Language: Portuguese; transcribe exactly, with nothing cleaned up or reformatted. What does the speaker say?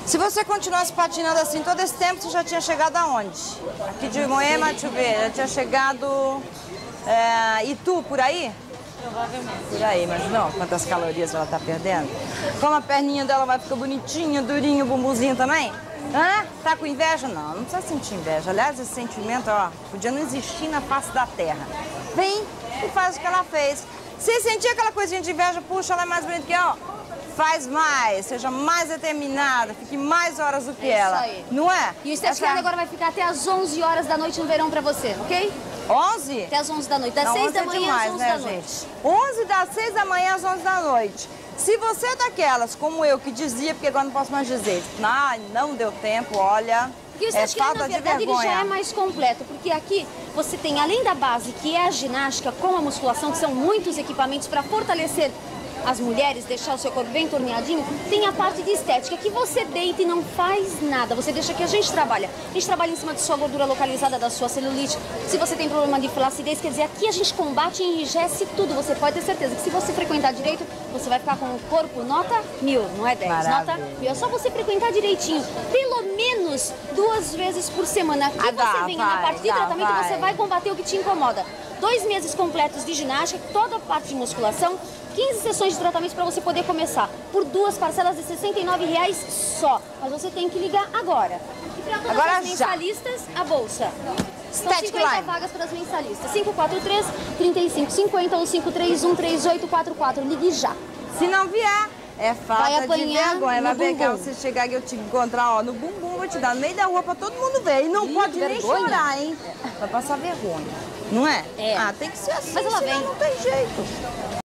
Se você continuasse patinando assim todo esse tempo, você já tinha chegado aonde? Aqui de Moema, deixa eu ver, já tinha chegado é, Itu, por aí? Provavelmente. Por aí, mas não, quantas calorias ela tá perdendo. Como a perninha dela vai ficar bonitinha, durinha, o bumbumzinho também? Hã? Tá com inveja? Não, não precisa sentir inveja. Aliás, esse sentimento, ó, podia não existir na face da terra. Vem e faz o que ela fez. Se sentir aquela coisinha de inveja, puxa, ela é mais bonita que eu, faz mais, seja mais determinada, fique mais horas do que é ela. Isso aí. Não é? E o Estética Essa... agora vai ficar até às onze horas da noite no verão pra você, ok? onze? Até às onze da noite. Das Não, seis da é manhã demais, às onze né, da noite. gente? onze das seis da manhã às onze da noite. Se você é daquelas, como eu, que dizia, porque agora não posso mais dizer, ah, não deu tempo, olha, Porque o é Estética, falta na de verdade, ele vergonha. já é mais completo, porque aqui você tem, além da base, que é a ginástica, com a musculação, que são muitos equipamentos para fortalecer as mulheres, deixar o seu corpo bem torneadinho, tem a parte de estética, que você deita e não faz nada. Você deixa que a gente trabalha. A gente trabalha em cima de sua gordura localizada, da sua celulite. Se você tem problema de flacidez, quer dizer, aqui a gente combate e enrijece tudo. Você pode ter certeza que se você frequentar direito, você vai ficar com o corpo nota mil, não é dez, Maravilha. nota mil. É só você frequentar direitinho, pelo menos duas vezes por semana. Aqui Ah, dá, você vem na vai, parte de dá, tratamento, vai. você vai combater o que te incomoda. Dois meses completos de ginástica, toda a parte de musculação, quinze sessões de tratamento para você poder começar por duas parcelas de sessenta e nove reais só. Mas você tem que ligar agora. E para todas Agora as mensalistas, a bolsa. São Static cinquenta Line. vagas para as mensalistas. cinco quatro três, três cinco cinco zero ou cinco três um, três oito quatro quatro. Ligue já. Se não vier, é Vai falta de apanhar vergonha. no Vai pegar, bumbum. você chegar aqui, eu te encontrar, ó, no bumbum, vou te dar no meio da rua pra todo mundo ver. E não Ih, pode que nem vergonha. chorar, hein? Vai passar vergonha. Não é? É. Ah, tem que ser assim, Mas ela senão vem. não tem jeito.